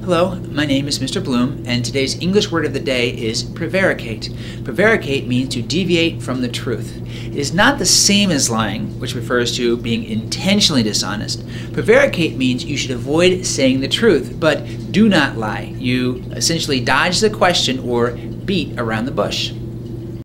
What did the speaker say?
Hello, my name is Mr. Bloom, and today's English word of the day is prevaricate. Prevaricate means to deviate from the truth. It is not the same as lying, which refers to being intentionally dishonest. Prevaricate means you should avoid saying the truth, but do not lie. You essentially dodge the question or beat around the bush.